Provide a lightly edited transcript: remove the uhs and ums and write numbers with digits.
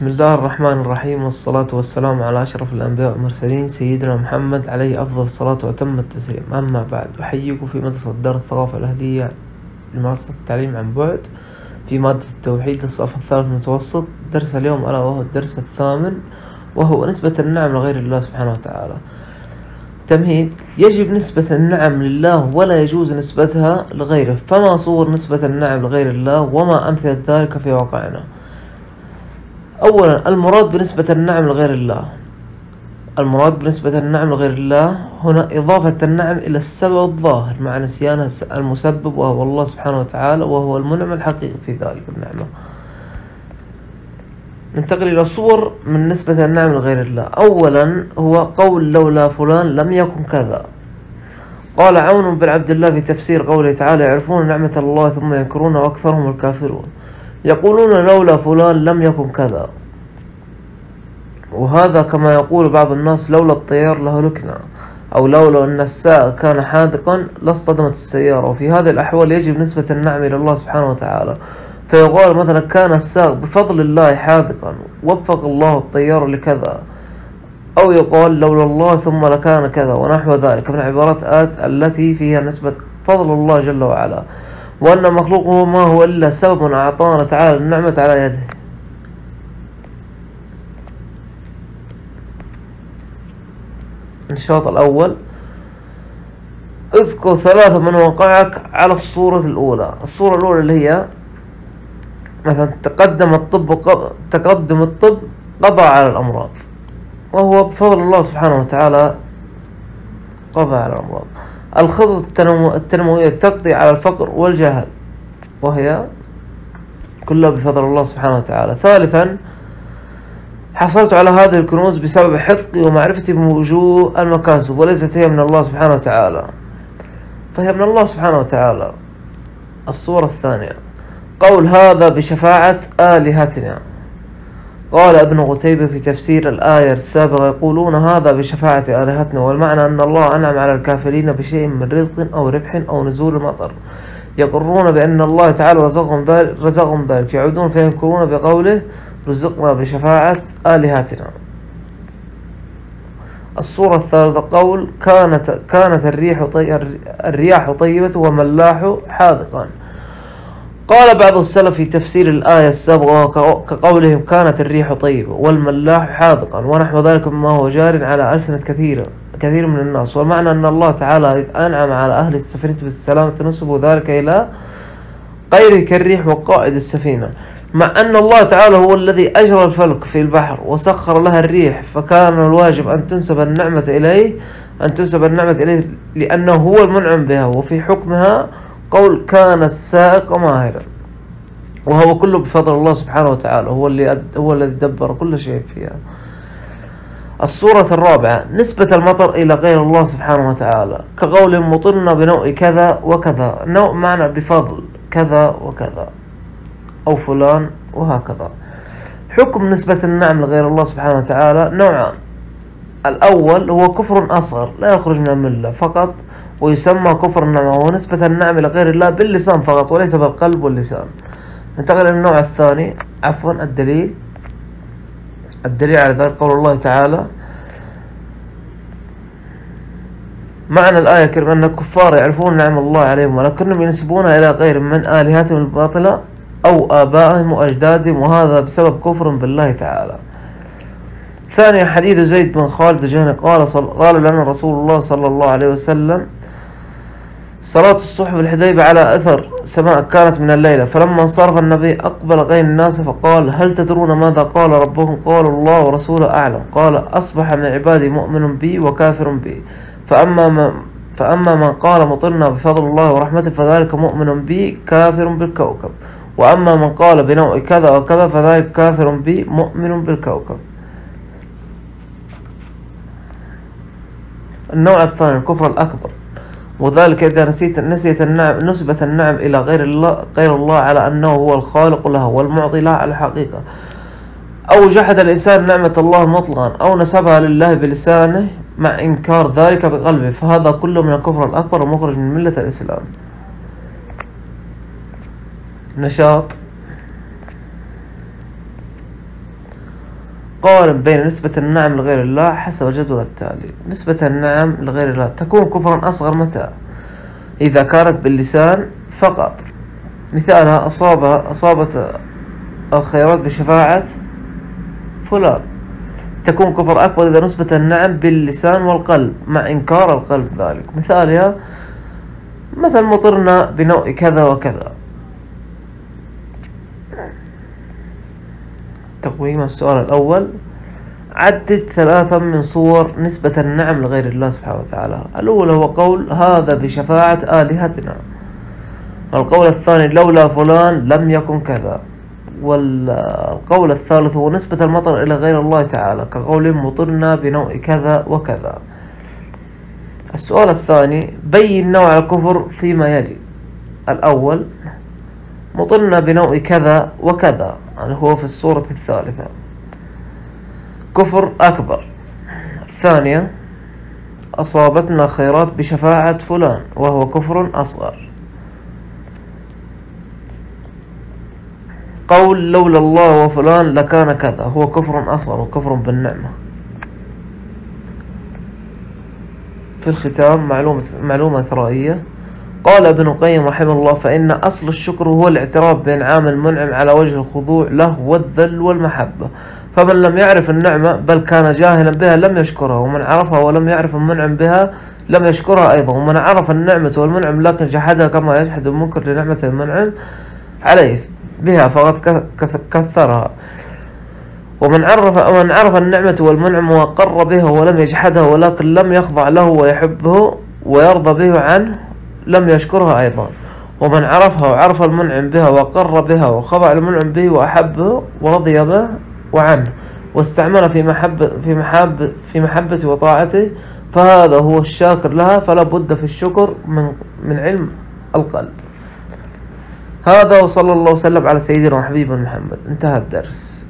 بسم الله الرحمن الرحيم، والصلاة والسلام على أشرف الأنبياء والمرسلين سيدنا محمد عليه أفضل الصلاة وأتم التسليم. أما بعد، أحييكم في مدرسة دار الثقافة الأهلية لمنصة التعليم عن بعد في مادة التوحيد للصف الثالث متوسط. درس اليوم ألا وهو الدرس الثامن، وهو نسبة النعم لغير الله سبحانه وتعالى. تمهيد: يجب نسبة النعم لله ولا يجوز نسبتها لغيره. فما صور نسبة النعم لغير الله وما أمثلة ذلك في واقعنا؟ أولا، المراد بنسبة النعم لغير الله. المراد بنسبة النعم لغير الله هنا إضافة النعم إلى السبب الظاهر مع نسيان المسبب، وهو الله سبحانه وتعالى، وهو المنعم الحقيقي في ذلك النعمة. ننتقل إلى صور من نسبة النعم لغير الله. أولا، هو قول لولا فلان لم يكن كذا. قال عون بن عبد الله في تفسير قوله تعالى: يعرفون نعمة الله ثم ينكرون وأكثرهم الكافرون. يقولون لولا فلان لم يكن كذا، وهذا كما يقول بعض الناس: لولا الطيار لهلكنا، أو لولا أن السائق كان حاذقا لاصطدمت السيارة. وفي هذه الأحوال يجب نسبة النعم إلى الله سبحانه وتعالى، فيقال مثلا: كان السائق بفضل الله حاذقا، وفق الله الطيار لكذا. أو يقال: لولا الله ثم لكان كذا، ونحو ذلك من عبارات التي فيها نسبة فضل الله جل وعلا، وأن مخلوقه ما هو إلا سبب أعطانا تعالى النعمة على يده. النشاط الأول: اذكر ثلاثة من وقعك على الصورة الأولى. الصورة الأولى اللي هي مثلا: تقدم الطب قضى على الأمراض، وهو بفضل الله سبحانه وتعالى قضى على الأمراض. الخطط التنموية تقضي على الفقر والجهل، وهي كلها بفضل الله سبحانه وتعالى. ثالثا: حصلت على هذه الكنوز بسبب حفظي ومعرفتي بوجوه المكاسب، وليست هي من الله سبحانه وتعالى، فهي من الله سبحانه وتعالى. الصورة الثانية: قول هذا بشفاعة آلهتنا. قال ابن قتيبة في تفسير الآية السابقة: يقولون هذا بشفاعة آلهتنا، والمعنى أن الله أنعم على الكافرين بشيء من رزق أو ربح أو نزول مطر، يقرون بأن الله تعالى رزقهم ذلك، يعودون فينكرون بقوله: رزقنا بشفاعة آلهتنا. الصورة الثالثة: قول كانت الرياح طيبة وملاح حاذقا. قال بعض السلف في تفسير الآية السابقة كقولهم: كانت الريح طيبة والملاح حاذقا، ونحو ذلك مما هو جار على ألسنة كثير من الناس. والمعنى أن الله تعالى أنعم على أهل السفينة بالسلامة، نسبوا ذلك إلى غيره كالريح وقائد السفينة، مع أن الله تعالى هو الذي أجرى الفلك في البحر وسخر لها الريح، فكان الواجب أن تنسب النعمة إليه لأنه هو المنعم بها. وفي حكمها قول كان السائق ماهرا، وهو كله بفضل الله سبحانه وتعالى، هو الذي دبر كل شيء فيها. الصورة الرابعة: نسبة المطر إلى غير الله سبحانه وتعالى، كقول مطرنا بنوع كذا وكذا. نوع معنى بفضل كذا وكذا، أو فلان، وهكذا. حكم نسبة النعم لغير الله سبحانه وتعالى نوعان: الأول هو كفر أصغر لا يخرج من الملة فقط، ويسمى كفر النعمة، وهو نسبة النعم لغير الله باللسان فقط وليس بالقلب واللسان. ننتقل للنوع الثاني، الدليل على ذلك قول الله تعالى: معنى الآية الكريمة أن الكفار يعرفون نعم الله عليهم ولكنهم ينسبونها إلى غير من آلهتهم الباطلة أو آبائهم وأجدادهم، وهذا بسبب كفر بالله تعالى. ثانيا، حديث زيد بن خالد الجهني قال لنا رسول الله صلى الله عليه وسلم: صلاة الصبح بالحديبية على أثر سماء كانت من الليلة، فلما انصرف النبي أقبل غير الناس فقال: هل تدرون ماذا قال ربكم؟ قالوا: الله ورسوله أعلم. قال: أصبح من عبادي مؤمن بي وكافر بي، فأما من قال مطرنا بفضل الله ورحمته فذلك مؤمن بي كافر بالكوكب، وأما من قال بنوع كذا وكذا فذلك كافر بي مؤمن بالكوكب. النوع الثاني الكفر الأكبر، وذلك إذا نسبت النعم إلى غير الله على أنه هو الخالق لها والمعطي لها على الحقيقة، أو جحد الإنسان نعمة الله مطلقا، أو نسبها لله بلسانه مع إنكار ذلك بقلبه، فهذا كله من الكفر الأكبر ومخرج من ملة الإسلام. نشاط: قارن بين نسبة النعم لغير الله حسب الجدول التالي. نسبة النعم لغير الله تكون كفرا أصغر متى؟ إذا كانت باللسان فقط، مثالها أصابت الخيرات بشفاعة فلان. تكون كفر أكبر إذا نسبة النعم باللسان والقلب مع إنكار القلب ذلك، مثالها مثل مطرنا بنوع كذا وكذا. تقويم السؤال الأول: عدد 3 من صور نسبة النعم لغير الله سبحانه وتعالى. الأول هو قول هذا بشفاعة آلهتنا، والقول الثاني لولا فلان لم يكن كذا، والقول الثالث هو نسبة المطر إلى غير الله تعالى كقول مطرنا بنوع كذا وكذا. السؤال الثاني: بين نوع الكفر فيما يلي. الأول: مطرنا بنوع كذا وكذا، يعني هو في الصورة الثالثة، كفر أكبر. الثانية: أصابتنا خيرات بشفاعة فلان، وهو كفر أصغر. قول لولا الله وفلان لكان كذا، هو كفر أصغر وكفر بالنعمة. في الختام معلومة ثرائية. قال ابن القيم رحمه الله: فإن أصل الشكر هو الاعتراف بإنعام المنعم على وجه الخضوع له والذل والمحبة، فمن لم يعرف النعمة بل كان جاهلا بها لم يشكرها، ومن عرفها ولم يعرف المنعم بها لم يشكرها أيضا، ومن عرف النعمة والمنعم لكن جحدها كما يجحد المنكر لنعمة المنعم عليه بها فقد كثرها، ومن عرف النعمة والمنعم وقر بها ولم يجحدها ولكن لم يخضع له ويحبه ويرضى به عنه لم يشكرها أيضا، ومن عرفها وعرف المنعم بها وقر بها وخضع المنعم به وأحبه ورضي به وعنه واستعمل في محبته وطاعته فهذا هو الشاكر لها، فلا بد في الشكر من علم القلب. هذا، وصلى الله وسلم على سيدنا وحبيبنا محمد. انتهى الدرس.